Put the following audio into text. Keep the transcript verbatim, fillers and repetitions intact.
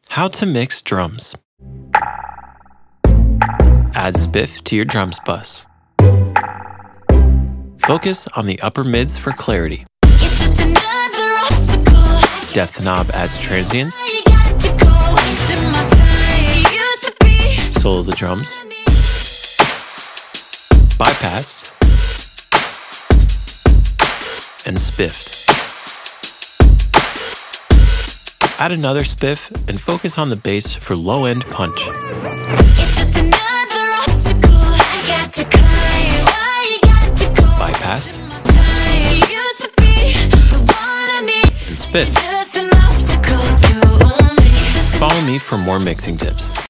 How to mix drums. Add spiff to your drums bus. Focus on the upper mids for clarity. Depth knob adds transients. Solo the drums. Bypassed. And spiffed. Add another spiff and focus on the bass for low-end punch. Bypassed. And spiffed. Follow me for more mixing tips.